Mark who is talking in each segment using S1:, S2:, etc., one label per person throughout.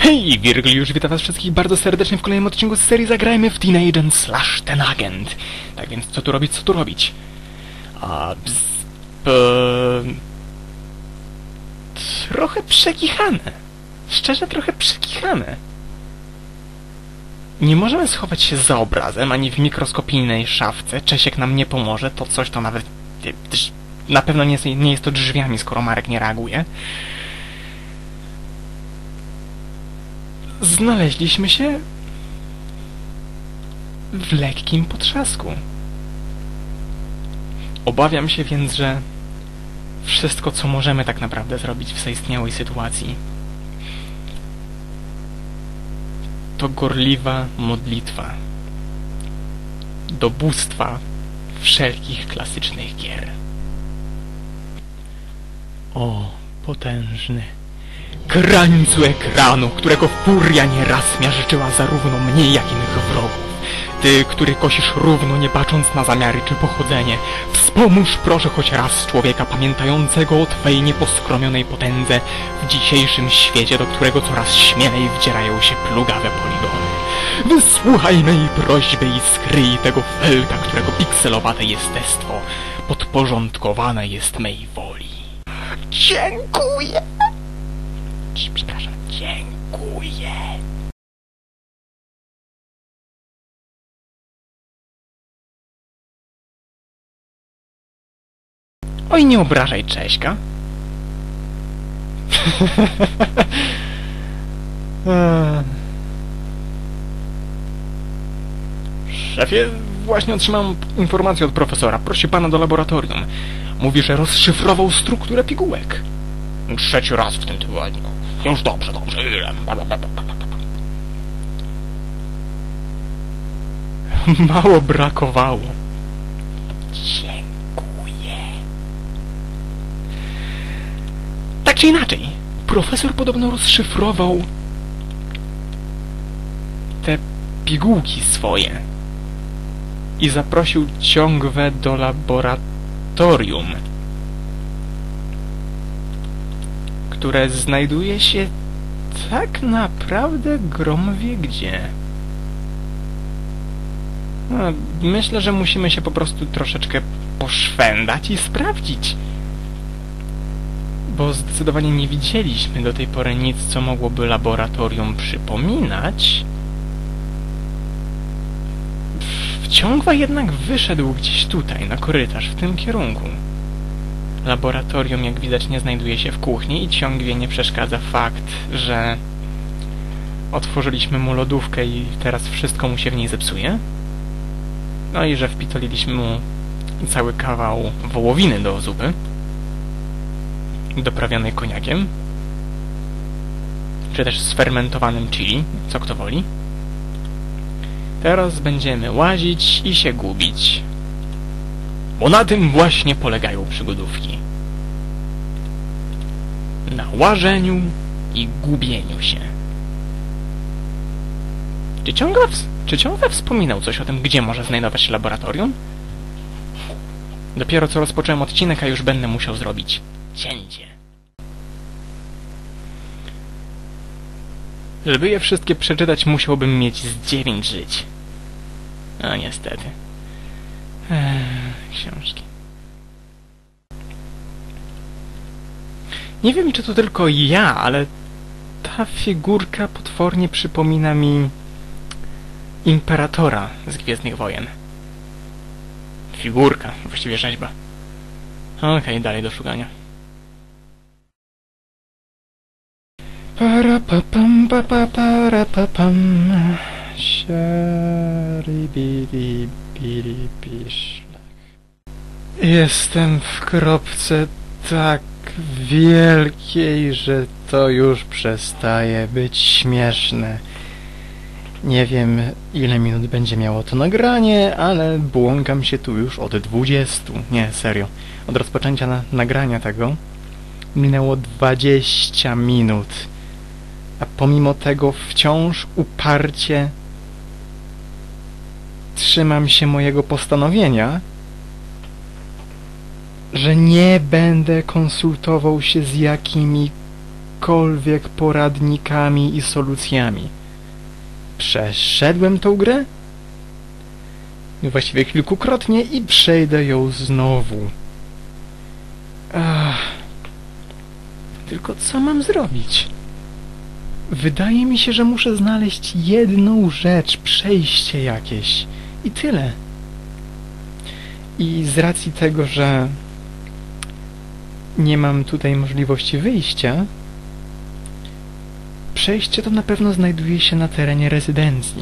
S1: Hej, Wirgiliusz, witam was wszystkich bardzo serdecznie w kolejnym odcinku z serii Zagrajmy w Teen Agent / Ten Agent. Tak więc, co tu robić, co tu robić? Trochę przekichane. Szczerze, trochę przekichane. Nie możemy schować się za obrazem, ani w mikroskopijnej szafce. Czesiek nam nie pomoże, to coś to nawet... Na pewno nie jest to drzwiami, skoro Marek nie reaguje. Znaleźliśmy się w lekkim potrzasku. Obawiam się więc, że wszystko, co możemy tak naprawdę zrobić w zaistniałej sytuacji, to gorliwa modlitwa do bóstwa wszelkich klasycznych gier. O, potężny krańcu ekranu, którego furia nieraz miażdżyła zarówno mnie, jak i mych wrogów. Ty, który kosisz równo, nie bacząc na zamiary czy pochodzenie, wspomóż proszę choć raz człowieka pamiętającego o Twej nieposkromionej potędze w dzisiejszym świecie, do którego coraz śmielej wdzierają się plugawe poligony. Wysłuchaj mej prośby i skryj tego felka, którego pikselowate jestestwo podporządkowane jest mej woli. Dziękuję! Przepraszam, dziękuję. Oj, nie obrażaj Cześka. Szefie, właśnie otrzymałem informację od profesora. Prosi pana do laboratorium. Mówi, że rozszyfrował strukturę pigułek. 3. raz w tym tygodniu. Już dobrze. Mało brakowało. Dziękuję. Tak czy inaczej, profesor podobno rozszyfrował te pigułki swoje i zaprosił Ciągwę do laboratorium, które znajduje się tak naprawdę grom wie gdzie. Myślę, że musimy się po prostu troszeczkę poszwendać i sprawdzić. Bo zdecydowanie nie widzieliśmy do tej pory nic, co mogłoby laboratorium przypominać. Ciągwa jednak wyszedł gdzieś tutaj, na korytarz, w tym kierunku. Laboratorium, jak widać, nie znajduje się w kuchni i Ciągwie nie przeszkadza fakt, że otworzyliśmy mu lodówkę i teraz wszystko mu się w niej zepsuje. No i że wpitoliliśmy mu cały kawał wołowiny do zupy, doprawionej koniakiem, czy też sfermentowanym chili, co kto woli. Teraz będziemy łazić i się gubić. Bo na tym właśnie polegają przygodówki. Na łażeniu i gubieniu się. Czy ciągle wspominał coś o tym, gdzie może znajdować się laboratorium? Dopiero co rozpocząłem odcinek, a już będę musiał zrobić cięcie. Żeby je wszystkie przeczytać, musiałbym mieć z 9 żyć. A niestety. Książki. Nie wiem, czy to tylko ja, ale ta figurka potwornie przypomina mi Imperatora z Gwiezdnych Wojen. Figurka, właściwie rzeźba. Okej, dalej do szukania. Jestem w kropce tak wielkiej, że to już przestaje być śmieszne. Nie wiem, ile minut będzie miało to nagranie, ale błąkam się tu już od 20. Nie, serio. Od rozpoczęcia nagrania tego minęło 20 minut. A pomimo tego wciąż uparcie trzymam się mojego postanowienia, że nie będę konsultował się z jakimikolwiek jakimikolwiek poradnikami i solucjami. Przeszedłem tą grę? Właściwie kilkukrotnie i przejdę ją znowu. Tylko co mam zrobić? Wydaje mi się, że muszę znaleźć jedną rzecz, przejście jakieś. I tyle. I z racji tego, że nie mam tutaj możliwości wyjścia, przejście to na pewno znajduje się na terenie rezydencji.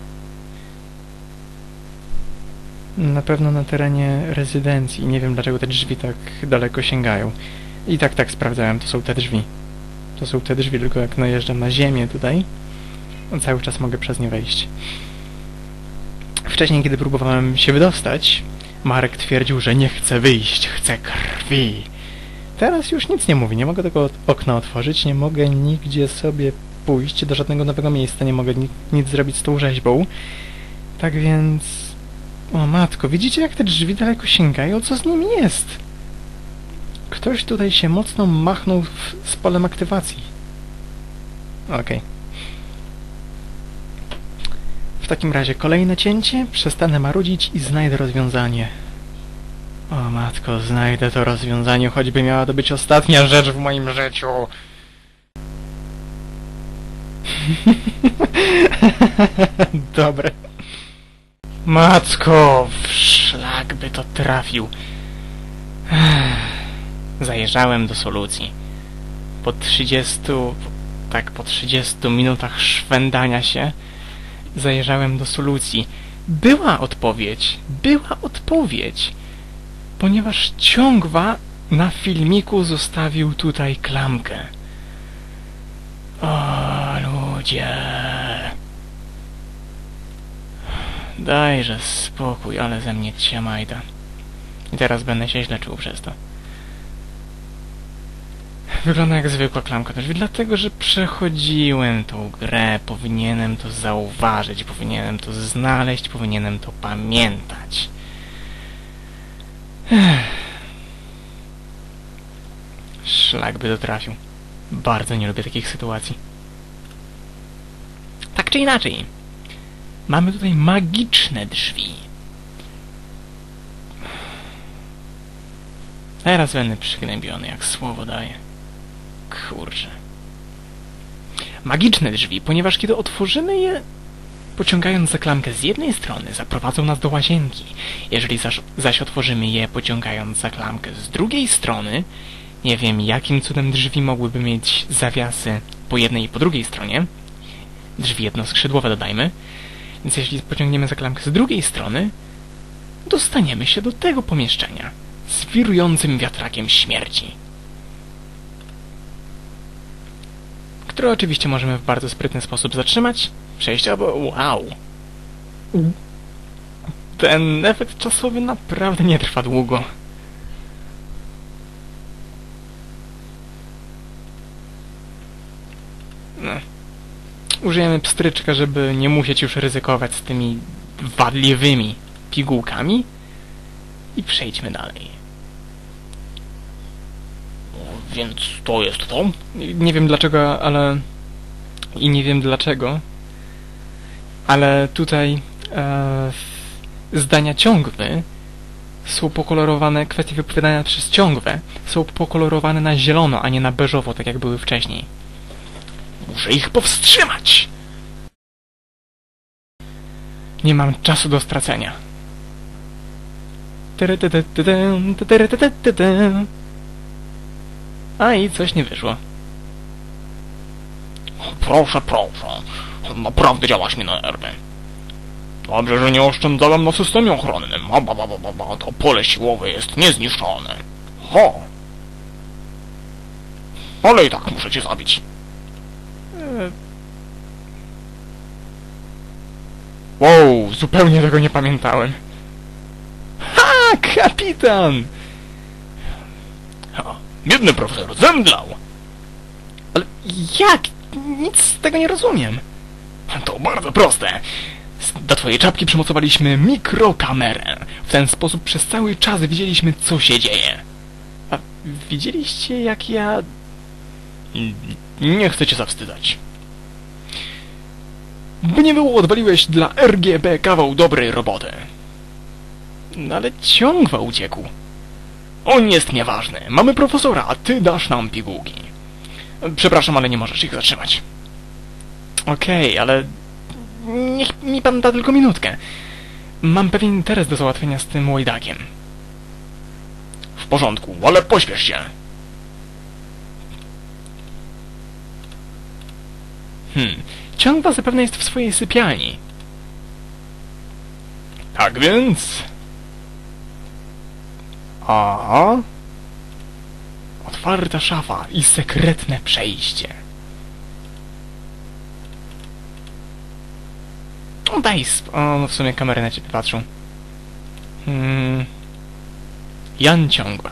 S1: Na pewno na terenie rezydencji. Nie wiem, dlaczego te drzwi tak daleko sięgają. I tak sprawdzałem, to są te drzwi. To są te drzwi, tylko jak najeżdżam na ziemię tutaj, cały czas mogę przez nie wejść. Wcześniej, kiedy próbowałem się wydostać, Marek twierdził, że nie chce wyjść, chce krwi. Teraz już nic nie mówi, nie mogę tego okna otworzyć, nie mogę nigdzie sobie pójść, do żadnego nowego miejsca, nie mogę nic zrobić z tą rzeźbą. Tak więc... O matko, widzicie jak te drzwi daleko sięgają? Co z nimi jest? Ktoś tutaj się mocno machnął z polem aktywacji. Okej. W takim razie kolejne cięcie, przestanę marudzić i znajdę rozwiązanie. O matko, znajdę to rozwiązanie, choćby miała to być ostatnia rzecz w moim życiu. Dobre. Matko, w szlak by to trafił. Zajeżdżałem do solucji. Po 30 minutach szwendania się zajeżdżałem do solucji. Była odpowiedź, ponieważ Ciągwa na filmiku zostawił tutaj klamkę. O, ludzie. Dajże spokój, ale ze mnie ciamajda. I teraz będę się źle czuł przez to. Wygląda jak zwykła klamka też, dlatego że przechodziłem tą grę, powinienem to zauważyć, powinienem to znaleźć, powinienem to pamiętać. Szlak by to trafił. Bardzo nie lubię takich sytuacji. Tak czy inaczej, mamy tutaj magiczne drzwi. Teraz będę przygnębiony, jak słowo daję. Kurczę. Magiczne drzwi, ponieważ kiedy otworzymy je, pociągając za klamkę z jednej strony, zaprowadzą nas do łazienki. Jeżeli zaś otworzymy je, pociągając za klamkę z drugiej strony, nie wiem, jakim cudem drzwi mogłyby mieć zawiasy po jednej i po drugiej stronie. Drzwi jednoskrzydłowe dodajmy. Więc jeśli pociągniemy za klamkę z drugiej strony, dostaniemy się do tego pomieszczenia z wirującym wiatrakiem śmierci. Który oczywiście możemy w bardzo sprytny sposób zatrzymać. Przejść albo... Wow! Ten efekt czasowy naprawdę nie trwa długo. No. Użyjemy pstryczka, żeby nie musieć już ryzykować z tymi wadliwymi pigułkami. I przejdźmy dalej. Więc to jest to. Nie wiem dlaczego, ale... I nie wiem dlaczego, ale tutaj zdania Ciągwy są pokolorowane, kwestie wypowiadane przez Ciągwę są pokolorowane na zielono, a nie na beżowo, tak jak były wcześniej. Muszę ich powstrzymać! Nie mam czasu do stracenia. A i coś nie wyszło. Proszę, proszę. Naprawdę działaś mi na nerwy. Dobrze, że nie oszczędzałem na systemie ochronnym. To pole siłowe jest niezniszczone. Ho! Ale i tak muszę cię zabić. Wow, zupełnie tego nie pamiętałem. Ha! Kapitan!
S2: Biedny profesor zemdlał.
S1: Ale jak? Nic z tego nie rozumiem.
S2: To bardzo proste.
S1: Do twojej czapki przymocowaliśmy mikrokamerę. W ten sposób przez cały czas widzieliśmy, co się dzieje. A widzieliście, jak ja...
S2: Nie chcę cię zawstydzać.
S1: By nie było, odwaliłeś dla RGB kawał dobrej roboty. No ale Ciągwa uciekł.
S2: On jest nieważny. Mamy profesora, a ty dasz nam pigułki. Przepraszam, ale nie możesz ich zatrzymać.
S1: Okej, ale... Niech mi pan da tylko minutkę. Mam pewien interes do załatwienia z tym łajdakiem.
S2: W porządku, ale pośpiesz się.
S1: Ciągwa zapewne jest w swojej sypialni.
S2: Tak więc...
S1: Aha. Otwarta szafa i sekretne przejście. No daj no w sumie kamery na ciebie patrzą. Jan Ciągwa.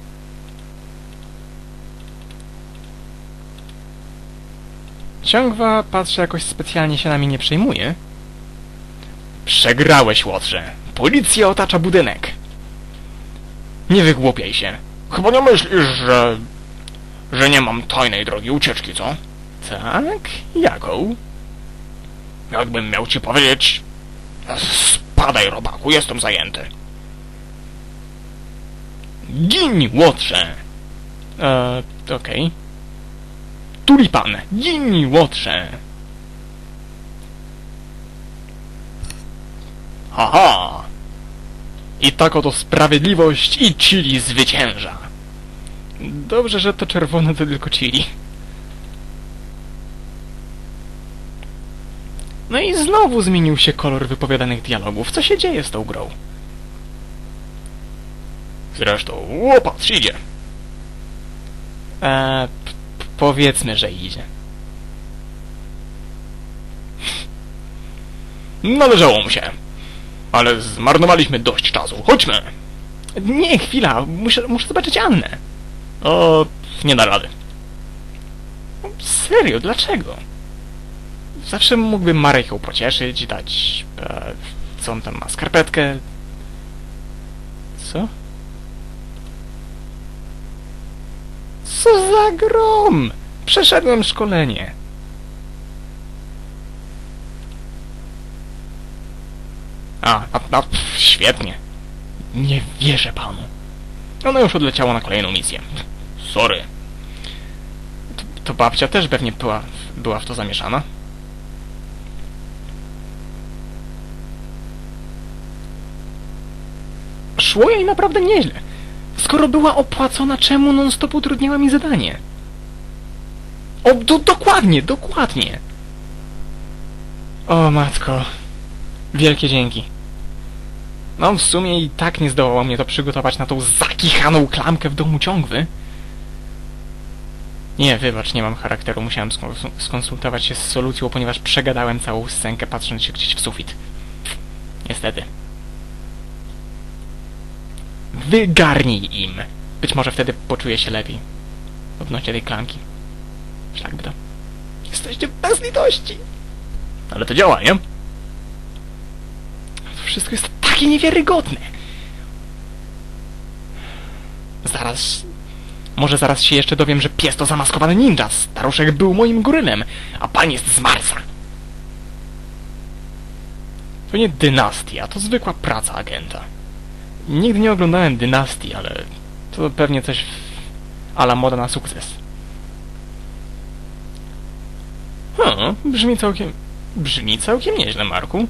S1: Ciągwa, patrzę, jakoś specjalnie się nami nie przejmuje.
S2: Przegrałeś, Łotrze. Policja otacza budynek.
S1: Nie wygłupiaj się.
S2: Chyba nie myślisz, że nie mam tajnej drogi ucieczki, co?
S1: Tak? Jaką?
S2: Jakbym miał ci powiedzieć... Spadaj, robaku, jestem zajęty. Gin, Łotrze!
S1: Okej. Tulipan, gin, Łotrze!
S2: Haha! I tak oto sprawiedliwość i Chili zwycięża.
S1: Dobrze, że to czerwone to tylko chili. No i znowu zmienił się kolor wypowiadanych dialogów. Co się dzieje z tą grą?
S2: Zresztą, łopatrz, idzie.
S1: Powiedzmy, że idzie.
S2: Należało mu się. Ale zmarnowaliśmy dość czasu. Chodźmy!
S1: Nie, chwila. Muszę zobaczyć Annę.
S2: O, nie da rady.
S1: Serio, dlaczego? Zawsze mógłbym Marek ją pocieszyć, dać... co on tam ma? Skarpetkę? Co? Co za grom! Przeszedłem szkolenie.
S2: Świetnie.
S1: Nie wierzę panu.
S2: Ona już odleciała na kolejną misję. Sorry.
S1: To babcia też pewnie była w to zamieszana. Szło jej naprawdę nieźle. Skoro była opłacona, czemu non-stop utrudniała mi zadanie? Dokładnie. O matko. Wielkie dzięki. No w sumie i tak nie zdołało mnie to przygotować na tą zakichaną klamkę w domu Ciągwy. Nie, wybacz, nie mam charakteru. Musiałem skonsultować się z solucją, ponieważ przegadałem całą scenkę, patrząc się gdzieś w sufit. Niestety. Wygarnij im. Być może wtedy poczuję się lepiej. Odnośnie tej klamki. Szlak by to. Jesteście bez litości.
S2: Ale to działa, nie?
S1: To wszystko jest takie niewiarygodne. Może zaraz się jeszcze dowiem, że pies to zamaskowany ninja. Staruszek był moim gorylem, a pan jest z Marsa. To nie dynastia, to zwykła praca agenta. Nigdy nie oglądałem dynastii, ale to pewnie coś a la moda na sukces. Brzmi całkiem nieźle, Marku.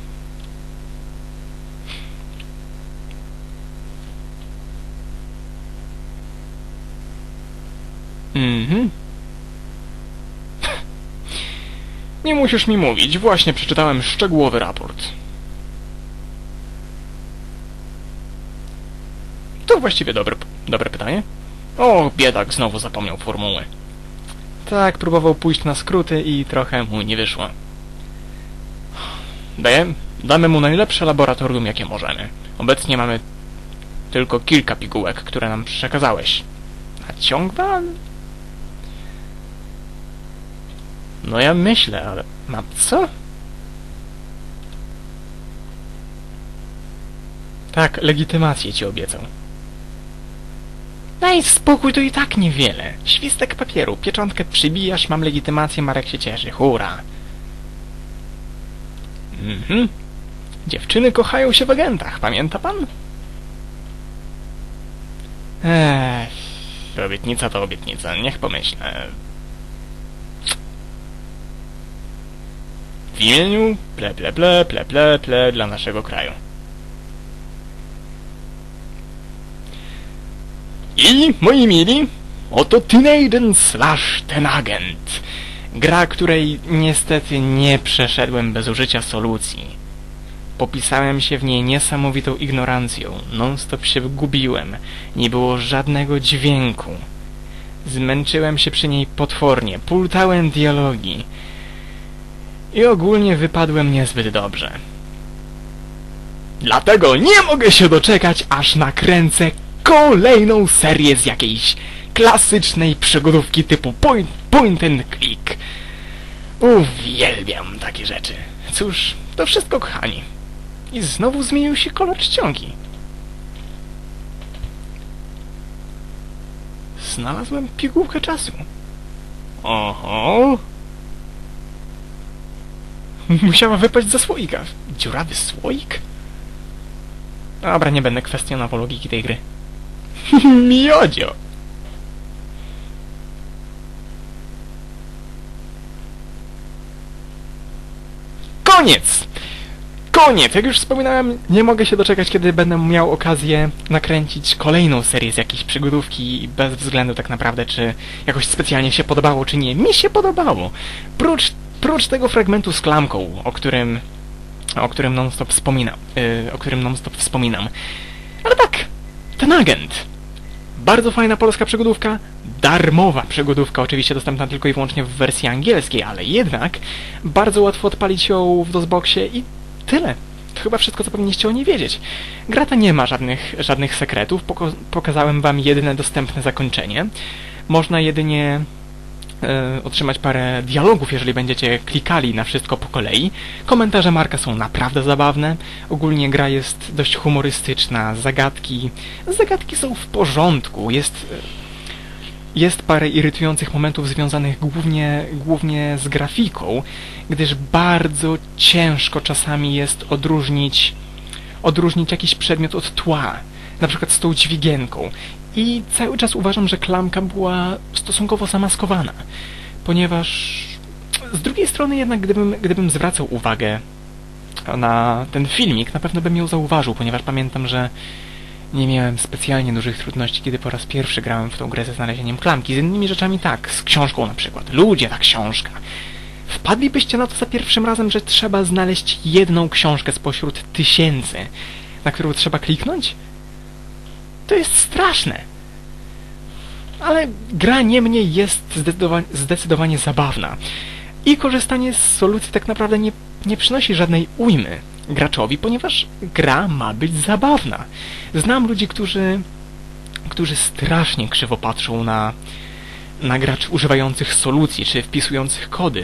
S1: Nie musisz mi mówić, właśnie przeczytałem szczegółowy raport. To właściwie dobre pytanie. O, biedak znowu zapomniał formuły. Tak, próbował pójść na skróty i trochę mu nie wyszło. Damy mu najlepsze laboratorium, jakie możemy. Obecnie mamy tylko kilka pigułek, które nam przekazałeś. A Ciągwa? No ja myślę, ale... Co? Tak, legitymację ci obiecał. Daj spokój, to i tak niewiele. Świstek papieru, pieczątkę przybijasz, mam legitymację, Marek się cieszy, hurra. Dziewczyny kochają się w agentach, pamięta pan? Obietnica to obietnica, niech pomyślę. W imieniu ple dla naszego kraju. I, moi mili, oto Tyneiden / Ten Agent. Gra, której niestety nie przeszedłem bez użycia solucji. Popisałem się w niej niesamowitą ignorancją, non-stop się gubiłem, nie było żadnego dźwięku. Zmęczyłem się przy niej potwornie, pultałem dialogi i ogólnie wypadłem niezbyt dobrze. Dlatego nie mogę się doczekać, aż nakręcę kolejną serię z jakiejś klasycznej przygodówki typu point and click. Uwielbiam takie rzeczy. Cóż, to wszystko, kochani. I znowu zmienił się kolor czcionki. Znalazłem pigułkę czasu. Oho. Musiała wypaść ze słoika. Dziurawy słoik? Dobra, nie będę kwestionował logiki tej gry. Miodzio! Koniec! Koniec! Jak już wspominałem, nie mogę się doczekać, kiedy będę miał okazję nakręcić kolejną serię z jakiejś przygodówki, bez względu tak naprawdę, czy jakoś specjalnie się podobało, czy nie. Mi się podobało! Prócz tego fragmentu z klamką, o którym non-stop wspominam. Ale tak, Ten Agent. Bardzo fajna polska przygodówka, darmowa przygodówka, oczywiście dostępna tylko i wyłącznie w wersji angielskiej, ale jednak bardzo łatwo odpalić ją w DOSBoxie i tyle. To chyba wszystko, co powinniście o niej wiedzieć. Gra ta nie ma żadnych sekretów, pokazałem wam jedyne dostępne zakończenie. Można jedynie otrzymać parę dialogów, jeżeli będziecie klikali na wszystko po kolei. Komentarze Marka są naprawdę zabawne. Ogólnie gra jest dość humorystyczna. Zagadki są w porządku. Jest parę irytujących momentów związanych głównie z grafiką, gdyż bardzo ciężko czasami jest odróżnić jakiś przedmiot od tła. Na przykład z tą dźwigienką. I cały czas uważam, że klamka była stosunkowo zamaskowana, ponieważ z drugiej strony jednak gdybym zwracał uwagę na ten filmik, na pewno bym ją zauważył, ponieważ pamiętam, że nie miałem specjalnie dużych trudności, kiedy po raz pierwszy grałem w tą grę ze znalezieniem klamki. Z innymi rzeczami tak, z książką na przykład. Ludzie, ta książka. Wpadlibyście na to za pierwszym razem, że trzeba znaleźć jedną książkę spośród tysięcy, na którą trzeba kliknąć? To jest straszne. Ale gra niemniej jest zdecydowanie zabawna. I korzystanie z solucji tak naprawdę nie przynosi żadnej ujmy graczowi, ponieważ gra ma być zabawna. Znam ludzi, którzy strasznie krzywo patrzą na graczy używających solucji, czy wpisujących kody.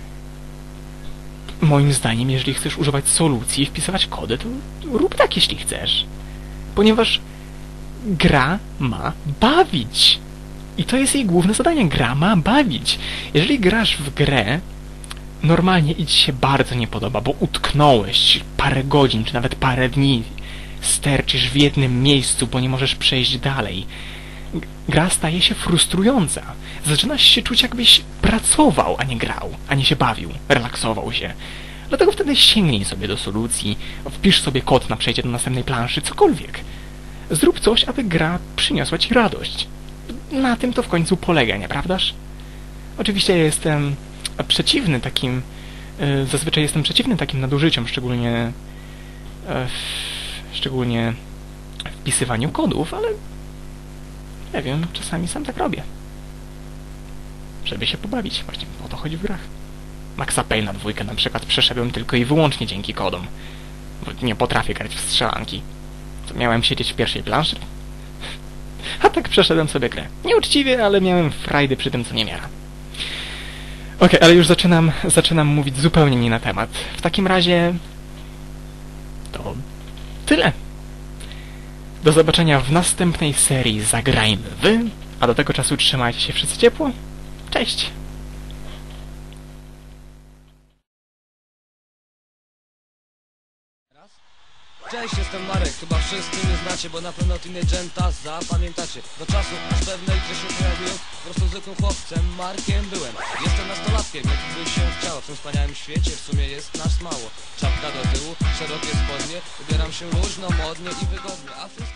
S1: Moim zdaniem, jeżeli chcesz używać solucji i wpisywać kody, to rób tak, jeśli chcesz. Ponieważ gra ma bawić. I to jest jej główne zadanie. Gra ma bawić. Jeżeli grasz w grę normalnie i ci się bardzo nie podoba, bo utknąłeś parę godzin, czy nawet parę dni, sterczysz w jednym miejscu, bo nie możesz przejść dalej, gra staje się frustrująca. Zaczynasz się czuć, jakbyś pracował, a nie grał, a nie się bawił, relaksował się. Dlatego wtedy sięgnij sobie do solucji, wpisz sobie kod na przejście do następnej planszy, cokolwiek. Zrób coś, aby gra przyniosła ci radość. Na tym to w końcu polega, nieprawdaż? Oczywiście ja jestem przeciwny takim... Zazwyczaj jestem przeciwny takim nadużyciom, szczególnie wpisywaniu kodów, ale nie wiem, czasami sam tak robię. Żeby się pobawić. Właśnie o to chodzi w grach. Maxa Payne'a 2 na przykład przeszedłem tylko i wyłącznie dzięki kodom. Bo nie potrafię grać w strzelanki. To miałem siedzieć w pierwszej planszy? A tak przeszedłem sobie grę. Nieuczciwie, ale miałem frajdy przy tym, co nie miara. Okej, ale już zaczynam mówić zupełnie nie na temat. W takim razie... to tyle. Do zobaczenia w następnej serii Zagrajmy Wy, a do tego czasu trzymajcie się wszyscy ciepło. Cześć!
S3: Cześć, jestem Marek, chyba wszyscy mnie znacie, bo na pewno Teenagenta zapamiętacie. Do czasu, aż pewne grze się pojawiłem, po prostu zwykłym chłopcem, Markiem byłem. Jestem nastolatkiem, jak by się chciało, w tym wspaniałym świecie w sumie jest nas mało. Czapka do tyłu, szerokie spodnie, ubieram się luźno, modnie i wygodnie, a wszystko